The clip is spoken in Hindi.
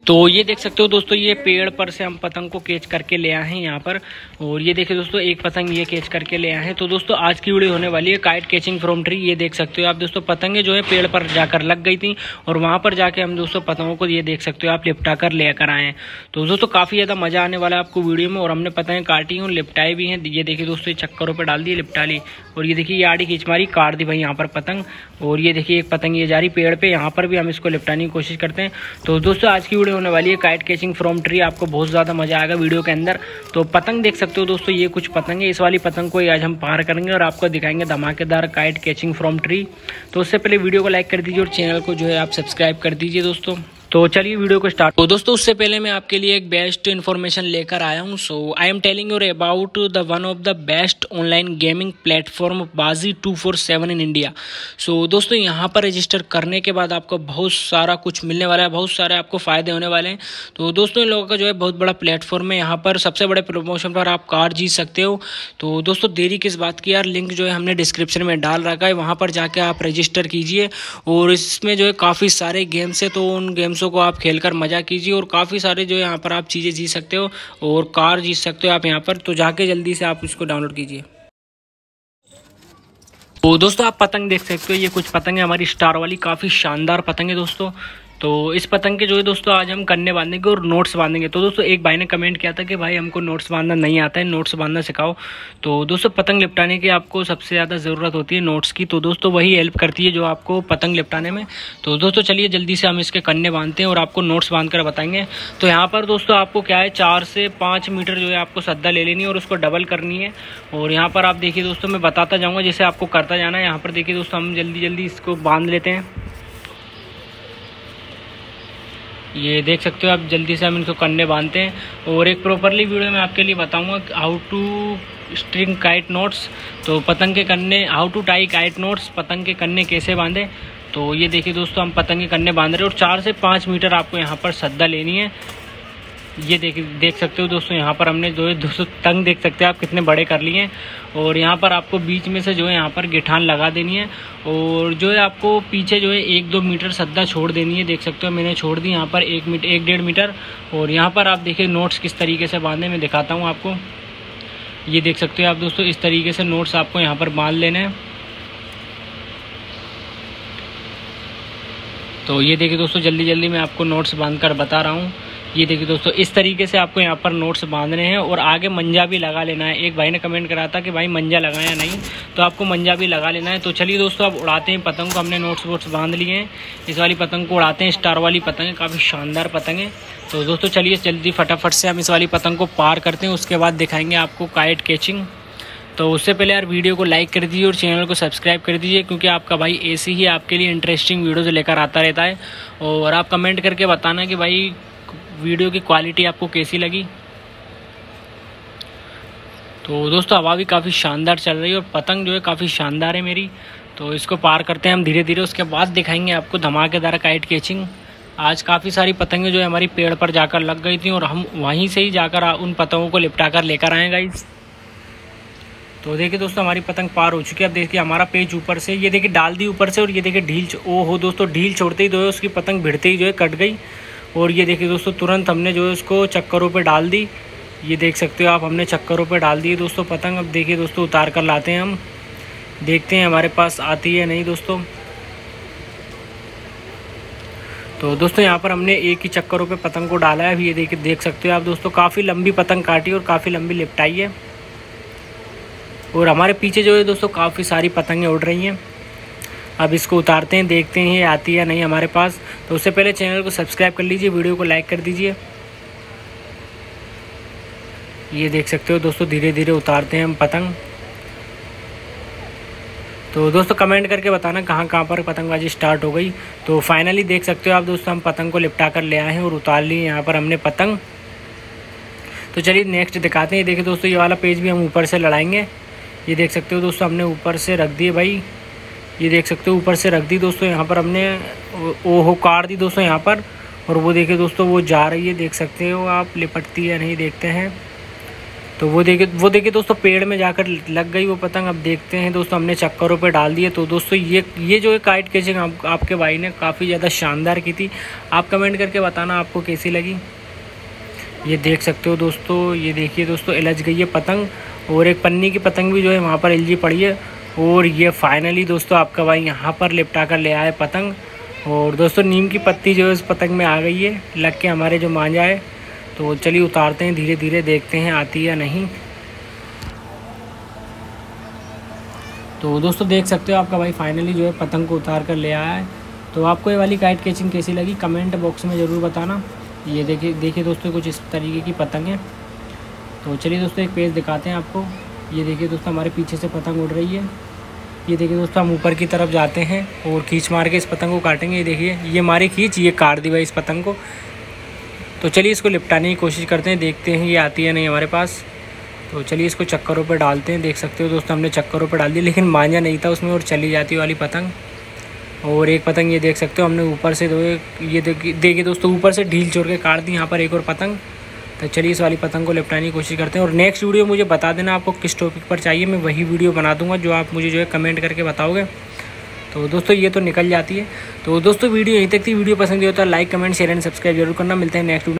तो ये देख सकते हो दोस्तों, ये पेड़ पर से हम पतंग को कैच करके ले आए हैं यहाँ पर। और ये देखिए दोस्तों, एक पतंग ये कैच करके ले आए हैं। तो दोस्तों आज की वीडियो होने वाली है काइट कैचिंग फ्रॉम ट्री। ये देख सकते हो आप दोस्तों, पतंगे जो है पेड़ पर जाकर लग गई थी और वहाँ पर जाके हम दोस्तों पतंगों को ये देख सकते हो आप लिपटा कर लेकर आए हैं। तो दोस्तों काफ़ी ज़्यादा मज़ा आने वाला है आपको वीडियो में। और हमने पतंगे काटी और लिपटाई भी हैं। ये देखिए दोस्तों, ये चक्करों पर डाल दी, लिपटा ली। और ये देखिए, ये आड़ी खींच मारी, काट दी भाई यहाँ पर पतंग। और ये देखिए एक पतंग ये जा रही पेड़ पे, यहाँ पर भी हम इसको लिपटाने की कोशिश करते हैं। तो दोस्तों आज की वीडियो होने वाली है काइट कैचिंग फ्रॉम ट्री। आपको बहुत ज़्यादा मजा आएगा वीडियो के अंदर। तो पतंग देख सकते हो दोस्तों, ये कुछ पतंग है। इस वाली पतंग को आज हम पार करेंगे और आपको दिखाएंगे धमाकेदार काइट कैचिंग फ्रॉम ट्री। तो उससे पहले वीडियो को लाइक कर दीजिए और चैनल को जो है आप सब्सक्राइब कर दीजिए दोस्तों। तो चलिए वीडियो को स्टार्ट। तो दोस्तों उससे पहले मैं आपके लिए एक बेस्ट इन्फॉर्मेशन लेकर आया हूँ। So I am telling you about the one of the best online gaming platform Baazi 247 in India. सो दोस्तों यहाँ पर रजिस्टर करने के बाद आपको बहुत सारा कुछ मिलने वाला है, बहुत सारे आपको फ़ायदे होने वाले हैं। तो दोस्तों इन लोगों का जो है बहुत बड़ा प्लेटफॉर्म है। यहाँ पर सबसे बड़े प्रमोशन पर आप कार जीत सकते हो। तो दोस्तों देरी किस बात की यार, लिंक जो है हमने डिस्क्रिप्शन में डाल रखा है, वहाँ पर जाके आप रजिस्टर कीजिए। और इसमें जो है काफ़ी सारे गेम्स है, तो उन गेम्स को आप खेलकर मजा कीजिए। और काफ़ी सारे जो यहाँ पर आप चीज़ें जीत सकते हो और कार जीत सकते हो आप यहाँ पर। तो जाके जल्दी से आप इसको डाउनलोड कीजिए। तो दोस्तों आप पतंग देख सकते हो, ये कुछ पतंग है हमारी स्टार वाली, काफ़ी शानदार पतंग है दोस्तों। तो इस पतंग के जो है दोस्तों आज हम कन्ने बांधेंगे और नोट्स बांधेंगे। तो दोस्तों एक भाई ने कमेंट किया था कि भाई हमको नोट्स बांधना नहीं आता है, नोट्स बांधना सिखाओ। तो दोस्तों पतंग लिपटाने की आपको सबसे ज़्यादा ज़रूरत होती है नोट्स की। तो दोस्तों वही हेल्प करती है जो आपको पतंग लिपटाने में। तो दोस्तों चलिए जल्दी से हम इसके कन्ने बांधते हैं और आपको नोट्स बांध कर बताएंगे। तो यहाँ पर दोस्तों आपको क्या है, 4 से 5 मीटर जो है आपको सद्दा ले लेनी है और उसको डबल करनी है। और यहाँ पर आप देखिए दोस्तों, मैं बताता जाऊँगा जैसे आपको करता जाना है। यहाँ पर देखिए दोस्तों, हम जल्दी जल्दी इसको बांध लेते हैं। ये देख सकते हो आप, जल्दी से हम इनको कन्ने बांधते हैं। और एक प्रॉपरली वीडियो में आपके लिए बताऊंगा how to string kite knots. तो पतंग के कन्ने, how to tie kite knots, पतंग के कन्ने कैसे बांधे। तो ये देखिए दोस्तों, हम पतंग के कन्ने बांध रहे हैं और 4 से 5 मीटर आपको यहाँ पर सद्दा लेनी है। ये देख सकते हो दोस्तों, यहाँ पर हमने जो है दोस्तों तंग देख सकते हैं आप कितने बड़े कर लिए हैं। और यहाँ पर आपको बीच में से जो है यहाँ पर गिठान लगा देनी है। और जो है आपको पीछे जो है 1-2 मीटर सद्दा छोड़ देनी है। देख सकते हो मैंने छोड़ दी यहाँ पर 1-1.5 मीटर। और यहाँ पर आप देखिए नोट्स किस तरीके से बांधे, मैं दिखाता हूँ आपको। ये देख सकते हो आप दोस्तों, इस तरीके से नोट्स आपको यहाँ पर बांध लेने हैं। तो ये देखिए दोस्तों, जल्दी जल्दी मैं आपको नोट्स बांध कर बता रहा हूँ। ये देखिए दोस्तों, इस तरीके से आपको यहाँ पर नोट्स बांधने हैं और आगे मंजा भी लगा लेना है। एक भाई ने कमेंट करा था कि भाई मंजा लगाया नहीं, तो आपको मंजा भी लगा लेना है। तो चलिए दोस्तों अब उड़ाते हैं पतंग को। हमने नोट्स वोट्स बांध लिए हैं, इस वाली पतंग को उड़ाते हैं। स्टार वाली पतंग है, काफ़ी शानदार पतंग है। तो दोस्तों चलिए जल्दी फटाफट से हम इस वाली पतंग को पार करते हैं, उसके बाद दिखाएंगे आपको काइट कैचिंग। तो उससे पहले यार वीडियो को लाइक कर दीजिए और चैनल को सब्सक्राइब कर दीजिए, क्योंकि आपका भाई ऐसे ही आपके लिए इंटरेस्टिंग वीडियोज़ लेकर आता रहता है। और आप कमेंट करके बताना कि भाई वीडियो की क्वालिटी आपको कैसी लगी। तो दोस्तों हवा भी काफ़ी शानदार चल रही है और पतंग जो है काफ़ी शानदार है मेरी। तो इसको पार करते हैं हम धीरे धीरे, उसके बाद दिखाएंगे आपको धमाकेदार काइट कैचिंग। आज काफ़ी सारी पतंगें जो है हमारी पेड़ पर जाकर लग गई थी और हम वहीं से ही जाकर उन पतंगों को लिपटा कर लेकर आए गाइस। तो देखिए दोस्तों, हमारी पतंग पार हो चुकी है। अब देखिए हमारा पेज ऊपर से, ये देखिए डाल दी ऊपर से। और ये देखिए ढील, ओ हो दोस्तों, ढील छोड़ते ही जो है उसकी पतंग भिड़ते ही जो है कट गई। और ये देखिए दोस्तों, तुरंत हमने जो है उसको चक्करों पे डाल दी। ये देख सकते हो आप, हमने चक्करों पे डाल दी दोस्तों पतंग। अब देखिए दोस्तों, उतार कर लाते हैं हम, देखते हैं हमारे पास आती है नहीं दोस्तों। तो दोस्तों यहाँ पर हमने एक ही चक्करों पे पतंग को डाला है। अभी ये देख सकते हो आप दोस्तों, काफ़ी लंबी पतंग काटी और काफ़ी लंबी लिपटाई है। और हमारे पीछे जो है दोस्तों काफ़ी सारी पतंगें उड़ रही हैं। अब इसको उतारते हैं, देखते हैं ये आती है नहीं हमारे पास। तो उससे पहले चैनल को सब्सक्राइब कर लीजिए, वीडियो को लाइक कर दीजिए। ये देख सकते हो दोस्तों, धीरे धीरे उतारते हैं हम पतंग। तो दोस्तों कमेंट करके बताना कहाँ कहाँ पर पतंगबाजी स्टार्ट हो गई। तो फाइनली देख सकते हो आप दोस्तों, हम पतंग को लिपटा कर ले आए हैं और उतार ली यहाँ पर हमने पतंग। तो चलिए नेक्स्ट दिखाते हैं। देखिए दोस्तों, ये वाला पेज भी हम ऊपर से लड़ाएंगे। ये देख सकते हो दोस्तों, हमने ऊपर से रख दिए भाई। ये देख सकते हो ऊपर से रख दी दोस्तों। यहाँ पर हमने ओहो काट दी दोस्तों यहाँ पर। और वो देखिए दोस्तों, वो जा रही है, देख सकते हो आप, लिपटती है नहीं, देखते हैं। तो वो देखिए दोस्तों पेड़ में जाकर लग गई वो पतंग। अब देखते हैं दोस्तों, हमने चक्करों पे डाल दिए। तो दोस्तों ये जो है काइट कैचिंग आपके भाई ने काफ़ी ज़्यादा शानदार की थी। आप कमेंट करके बताना आपको कैसी लगी। ये देख सकते हो दोस्तों, ये देखिए दोस्तों उलझ गई है पतंग, और एक पन्नी की पतंग भी जो है वहाँ पर उलझी पड़ी है। और ये फाइनली दोस्तों आपका भाई यहाँ पर लिपटा कर ले आए पतंग। और दोस्तों नीम की पत्ती जो है उस पतंग में आ गई है लग के हमारे जो मांझा है। तो चलिए उतारते हैं धीरे धीरे, देखते हैं आती है या नहीं। तो दोस्तों देख सकते हो आपका भाई फाइनली जो है पतंग को उतार कर ले आया है। तो आपको ये वाली काइट कैचिंग कैसी लगी कमेंट बॉक्स में ज़रूर बताना। ये देखिए दोस्तों कुछ इस तरीके की पतंग है। तो चलिए दोस्तों एक पेज दिखाते हैं आपको। ये देखिए दोस्तों हमारे पीछे से पतंग उड़ रही है। ये देखिए दोस्तों हम ऊपर की तरफ जाते हैं और खींच मार के इस पतंग को काटेंगे। ये देखिए ये हमारी खींच ये काट दी भाई इस पतंग को। तो चलिए इसको लिपटाने की कोशिश करते हैं, देखते हैं ये आती है नहीं हमारे पास। तो चलिए इसको चक्करों पे डालते हैं। देख सकते हो दोस्तों हमने चक्करों पे डाल दी, लेकिन मांझा नहीं था उसमें और चली जाती वाली पतंग। और एक पतंग ये देख सकते हो हमने ऊपर से ये देखिए दोस्तों ऊपर से ढील छोड़ के काट दी यहाँ पर एक और पतंग। तो चलिए इस वाली पतंग को लिपटाने की कोशिश करते हैं। और नेक्स्ट वीडियो मुझे बता देना आपको किस टॉपिक पर चाहिए, मैं वही वीडियो बना दूंगा जो आप मुझे जो है कमेंट करके बताओगे। तो दोस्तों ये तो निकल जाती है। तो दोस्तों वीडियो यहीं तक थी। वीडियो पसंद आई हो तो like comment share and subscribe जरूर करना। मिलते हैं नेक्स्ट वीडियो।